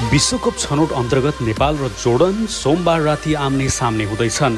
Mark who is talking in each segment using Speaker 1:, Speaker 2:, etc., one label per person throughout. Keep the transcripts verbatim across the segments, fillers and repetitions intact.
Speaker 1: विश्वकप छनौट अन्तर्गत नेपाल र जोर्डन सोमबार राति आम्ने सामने हुँदैछन्।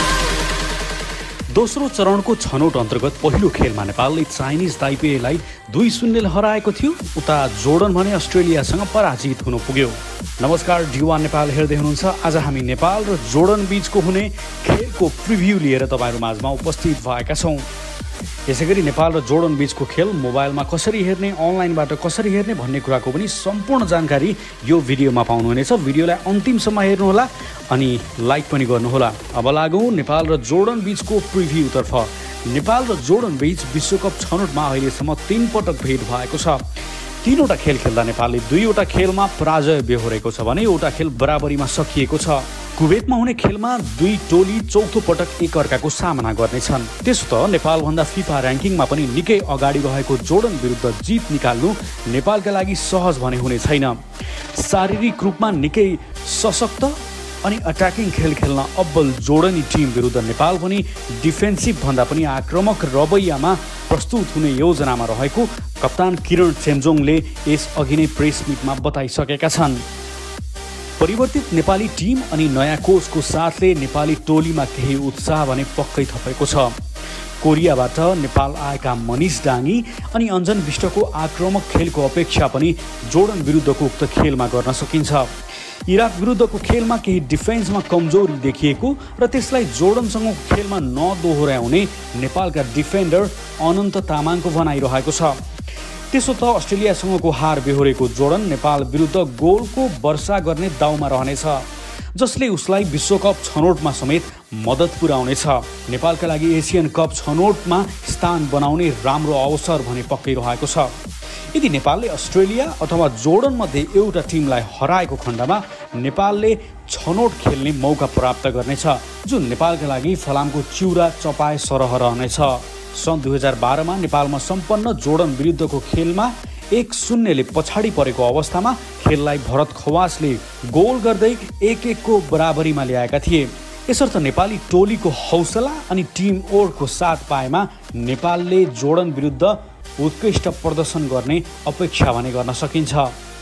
Speaker 1: दोस्रो चरणको छनौट अन्तर्गत पहिलो खेलमा नेपालले चाइनिज ताइपेलाई दुई शून्यले हराएको थियो। उता जोर्डन भने अस्ट्रेलियासँग पराजित हुन पुग्यो। नमस्कार, डिवान नेपाल हेर्दै हुनुहुन्छ। आज हामी नेपाल र जोर्डन बीचको हुने खेलको प्रिभ्यू लिएर तपाईहरु माझमा उपस्थित भएका छौं। यसैगरी नेपाल र जोर्डन बीचको खेल मोबाइलमा कसरी हेर्ने, अनलाइनबाट कसरी हेर्ने भन्ने कुराको पनि सम्पूर्ण जानकारी यो भिडियोमा पाउनुहुनेछ। भिडियोलाई अन्तिमसम्म हेर्नुहोला अनि लाइक पनि गर्नुहोला। अब लागौं नेपाल र जोर्डन बीचको प्रिभ्यूतर्फ। नेपाल र जोर्डन बीच विश्वकप छनौटमा अहिलेसम्म तीन पटक भेट भएको छ। तीनवटा खेल खेल्दा नेपालले दुईवटा खेलमा पराजय बेहोरेको छ भने एउटा खेल बराबरीमा सकिएको छ। कुवेतमा हुने खेलमा दुई टोली चौथो पटक एकअर्काको सामना गर्नेछन्। त्यसो त नेपालभन्दा फिफा र्याङ्किङमा पनि निकै अगाडि रहेको जोर्डन विरुद्ध जित निकाल्नु नेपालका लागि सहज भने हुने छैन। शारीरिक रूपमा निकै सशक्त अनि अट्याकिङ खेल खेल्न अब्बल जोर्डनी टिम विरुद्ध नेपाल पनि डिफेन्सिभ भन्दा पनि आक्रामक रवैयामा प्रस्तुत हुने योजनामा रहेको कप्तान किरण चेम्जोङले यस अघि नै प्रेस मिटमा बताइसकेका छन्। परिवर्तित नेपाली टिम अनि नयाँ कोचको साथले नेपाली टोलीमा केही उत्साह भने पक्कै थपेको छ। कोरियाबाट नेपाल आएका मनिष डाङ्गी अनि अञ्जन विष्टको आक्रामक खेलको अपेक्षा पनि जोर्डन विरुद्धको उक्त खेलमा गर्न सकिन्छ। इराक विरुद्धको खेलमा केही डिफेन्समा कमजोरी देखिएको र त्यसलाई जोर्डनसँगको खेलमा नदोहोर्याउने नेपालका डिफेन्डर अनन्त तामाङको भनाइरहेको छ। त्यसो त अस्ट्रेलियासँगको हार बेहोरेको जोर्डन नेपाल विरुद्ध गोलको वर्षा गर्ने दाउमा रहनेछ, जसले उसलाई विश्वकप छनौटमा समेत मद्दत पुर्याउनेछ। नेपालका लागि एसियन कप छनौटमा स्थान बनाउने राम्रो अवसर भने पक्कै रहेको छ। यदि नेपालले अस्ट्रेलिया अथवा जोर्डन मध्ये एउटा टिमलाई हराएको खण्डमा नेपालले छनौट खेल्ने मौका प्राप्त गर्नेछ, जुन नेपालका लागि फलामको चिउरा चपाए सरह रहनेछ। सन् दुई हजार बाह्रमा नेपालमा सम्पन्न जोर्डन विरुद्धको खेलमा एक शून्यले पछाडि परेको अवस्थामा खेललाई भरत खवासले गोल गर्दै एक एकको बराबरीमा ल्याएका थिए। यसर्थ नेपाली टोलीको हौसला अनि टिम वर्कको साथ पाएमा नेपालले जोर्डन विरुद्ध उत्कृष्ट प्रदर्शन गर्ने अपेक्षा भने गर्न सकिन्छ।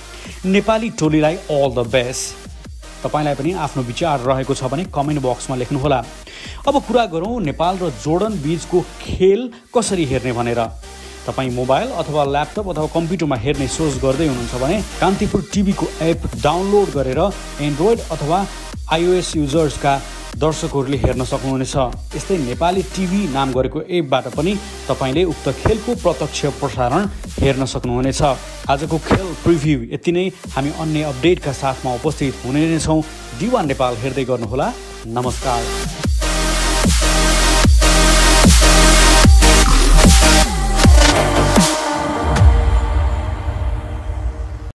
Speaker 1: नेपाली टोलीलाई अल द बेस्ट। तपाईलाई पनि आफ्नो विचार रहेको छ भने कमेन्ट बक्समा लेख्नुहोला। अब कुरा गरौँ नेपाल र जोर्डन बीचको खेल कसरी हेर्ने भनेर। तपाईँ मोबाइल अथवा ल्यापटप अथवा कम्प्युटरमा हेर्ने सोच गर्दै हुनुहुन्छ भने कान्तिपुर टिभीको एप डाउनलोड गरेर एन्ड्रोइड अथवा आइओएस युजर्सका दर्शकहरूले हेर्न सक्नुहुनेछ। यस्तै नेपाली टिभी नाम गरेको एपबाट पनि तपाईँले उक्त खेलको प्रत्यक्ष प्रसारण हेर्न सक्नुहुनेछ। आजको खेल प्रिभ्यू यति नै। हामी अन्य अपडेटका साथमा उपस्थित हुने नै छौँ। डिवान नेपाल हेर्दै गर्नुहोला। नमस्कार।